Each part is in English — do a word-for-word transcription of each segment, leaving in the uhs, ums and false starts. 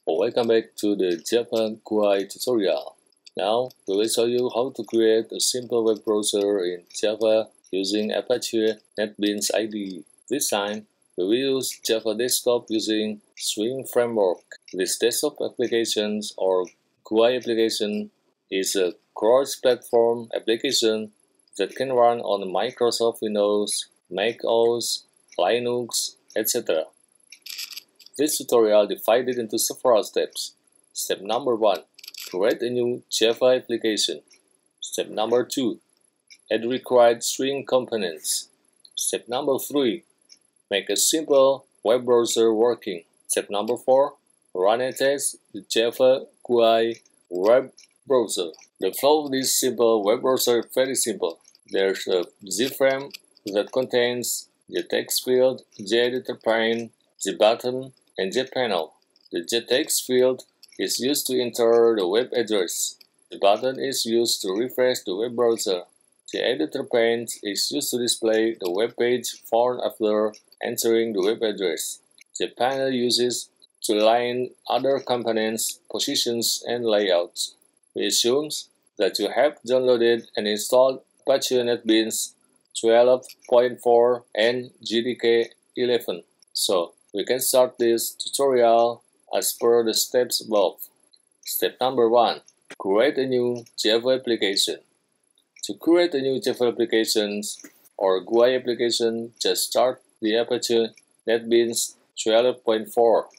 Welcome back to the Java G U I tutorial. Now, we will show you how to create a simple web browser in Java using Apache Netbeans I D E. This time, we will use Java Desktop using Swing Framework. This desktop application or G U I application is a cross-platform application that can run on Microsoft Windows, Mac O S, Linux, et cetera. This tutorial divided into several steps. Step number one. Create a new Java application. Step number two. Add required string components. Step number three. Make a simple web browser working. Step number four. Run and test the Java G U I web browser. The flow of this simple web browser is very simple. There's a Z-frame that contains the text field, the editor pane, the button, and the panel. The text field is used to enter the web address. The button is used to refresh the web browser. The editor pane is used to display the web page found after entering the web address. The panel uses to align other components, positions, and layouts. We assume that you have downloaded and installed Apache Netbeans twelve point four and J D K eleven. So, we can start this tutorial as per the steps above. Step number one. Create a new Java application. To create a new Java application or G U I application, just start the Apache Netbeans twelve point four.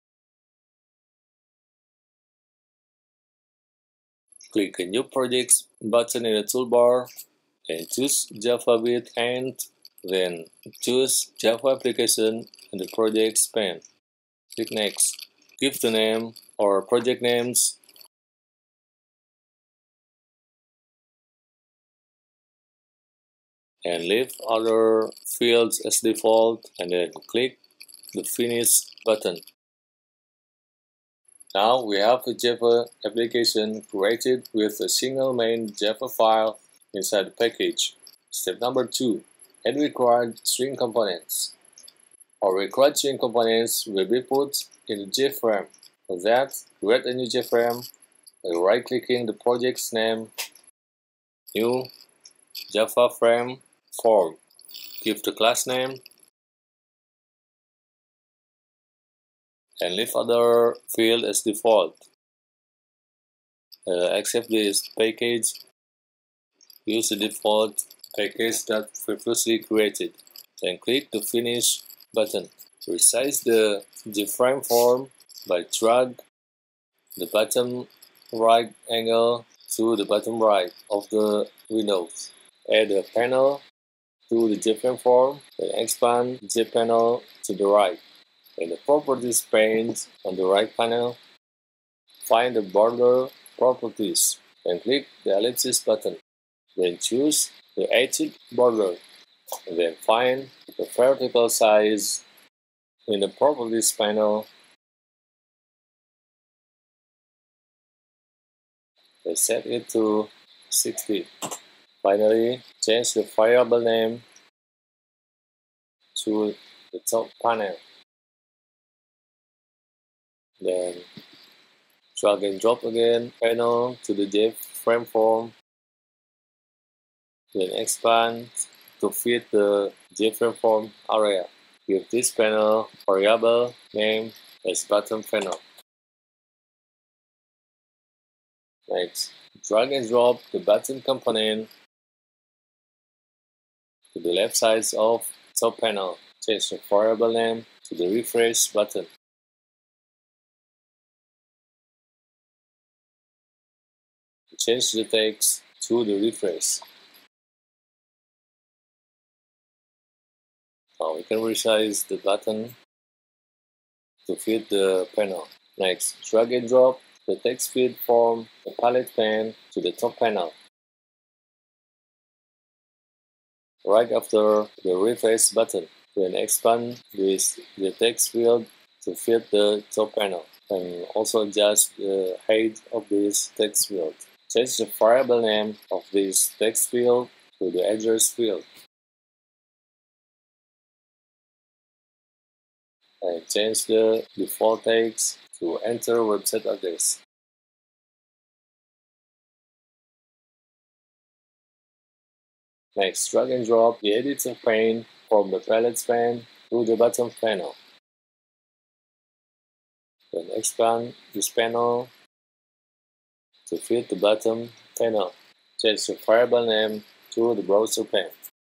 Click the New Projects button in the toolbar and choose Java with and then choose Java application in the projects pane. Click Next. Give the name or project names. And leave other fields as default and then click the Finish button. Now we have a Java application created with a single main Java file inside the package. Step number two. Add required string components. Our required string components will be put in the JFrame. For that, create a new JFrame by right-clicking the project's name, New Java Frame Form. Give the class name and leave other field as default. Uh, accept this package. Use the default package that previously created. Then click the Finish button. Resize the JFrame form by drag the bottom right angle to the bottom right of the window. Add a panel to the JFrame form, then expand the JPanel to the right. In the Properties pane on the right panel, find the border properties and click the ellipsis button. Then choose the edged border, and then find the vertical size in the Properties panel. Then set it to sixty. Finally, change the variable name to the top panel. Then drag and drop again panel to the JFrame form. Then expand to fit the JFrame form area. Give this panel variable name as bottom panel. Next, drag and drop the button component to the left side of top panel. Change the variable name to the refresh button. Change the text to the refresh. Now we can resize the button to fit the panel. Next, drag and drop the text field from the palette pane to the top panel. Right after the refresh button, then expand this the text field to fit the top panel and also adjust the height of this text field. Change the variable name of this text field to the address field. And change the default text to enter website address. Next, drag and drop the editor pane from the palette pane to the bottom panel. Then expand this panel to fit the bottom panel. Change the variable name to the browser pane.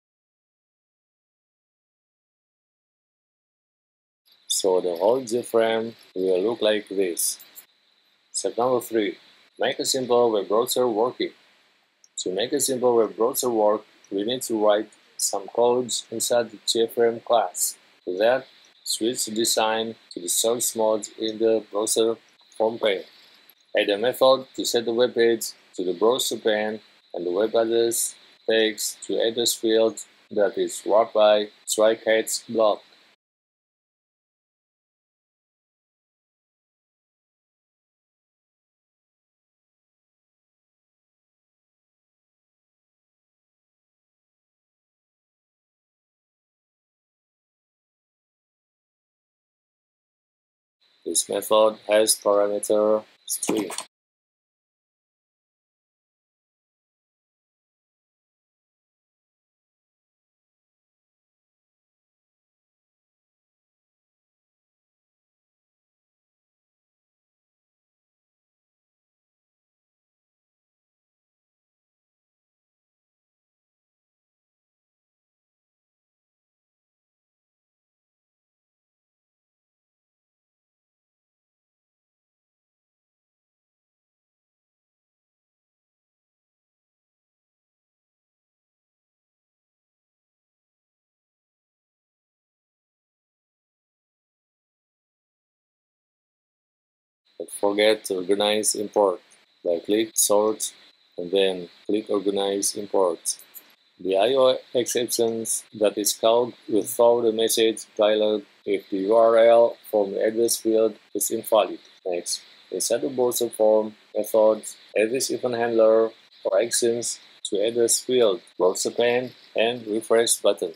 So the whole diaphragm will look like this. Step number three. Make a simple web browser working. To make a simple web browser work, we need to write some codes inside the diaphragm class. For that, switch the design to the source mode in the browser home pane. Add a method to set the web page to the browser pane and the web address text to address field that is wrapped by try-catch block. This method has parameter string. Don't forget to organize import by click sort and then click organize import. The I O exceptions that is called will throw the message dialog if the U R L from the address field is invalid. Next, inside the browser form method, add this event handler for actions to address field, browser pane, and refresh button.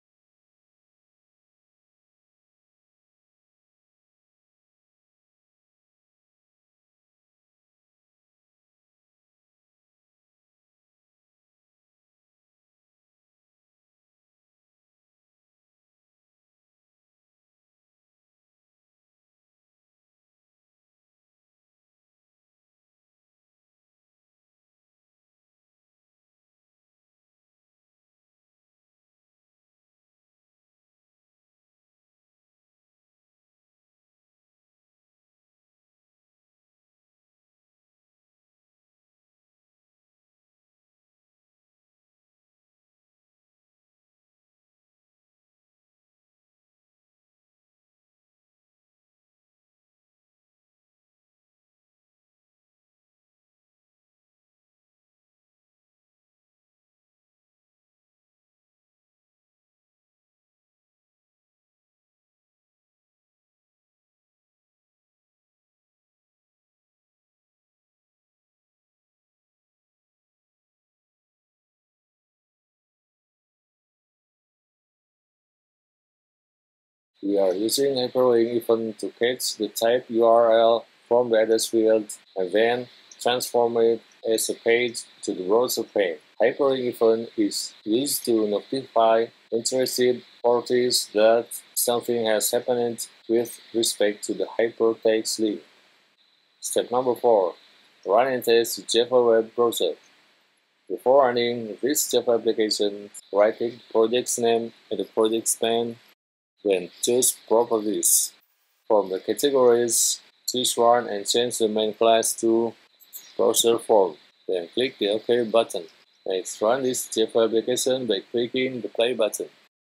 We are using hyperlink event to catch the type U R L from the address field and then transform it as a page to the browser pane. Hyperlink event is used to notify interested parties that something has happened with respect to the hypertext link. Step number four. Run and test the Java web browser. Before running this Java application, right-click the project's name in the project's pane. Then choose Properties. From the categories, choose Run and change the main class to Browser Form. Then click the OK button. Next, run this Java application by clicking the Play button.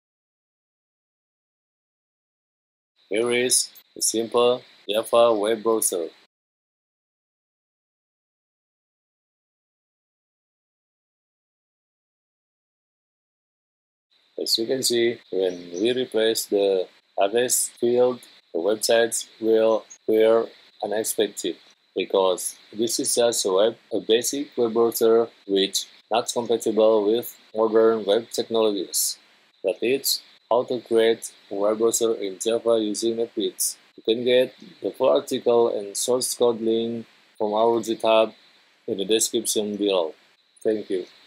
Here is a simple Java web browser. As you can see, when we replace the address field, the websites will appear unexpected because this is just a, web, a basic web browser which not compatible with modern web technologies. That is how to create a web browser in Java using NetBeans. You can get the full article and source code link from our GitHub in the description below. Thank you.